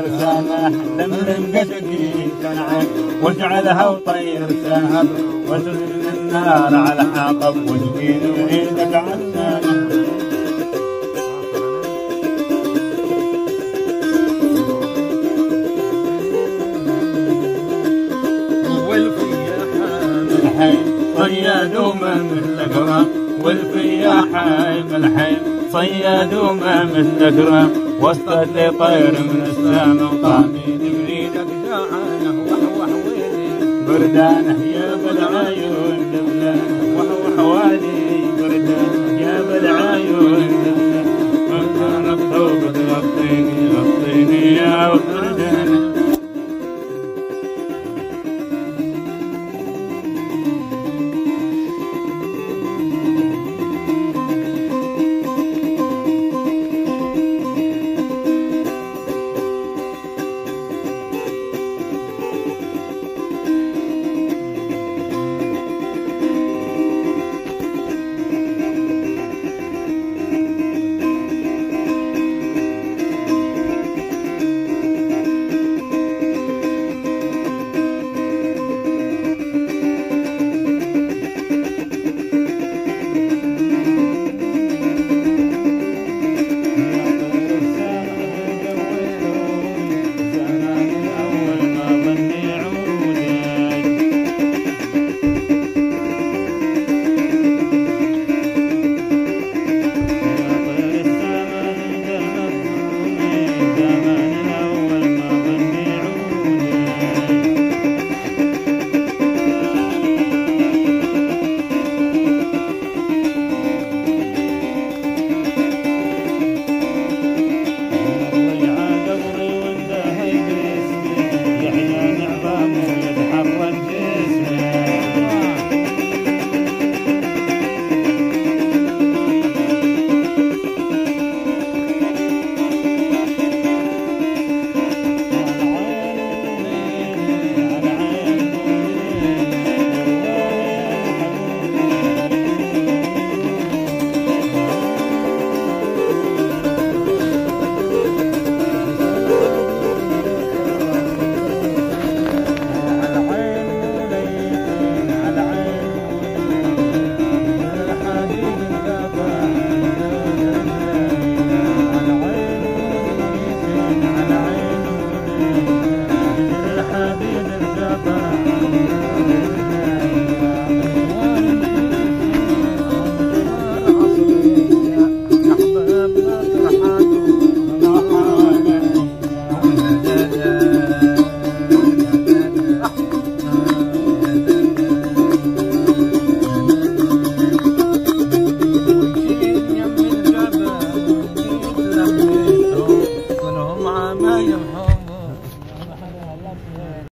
طير سامح لملم قدقي تنعم واجعلها وطير سهب وزل النار على حطب وسكين وعيدك عالسامح صياد وما مثل قرا والفياحة بالحين صياد وما مثل قرا وسط لي طير من السما وطامي بريدك جاعانه وحوح ويلي بردانه يا بالعيون دبلانه وحوح وادي بردانه يا بالعيون دبلانه بردانه بثوبك غطيني غطيني يا بردانه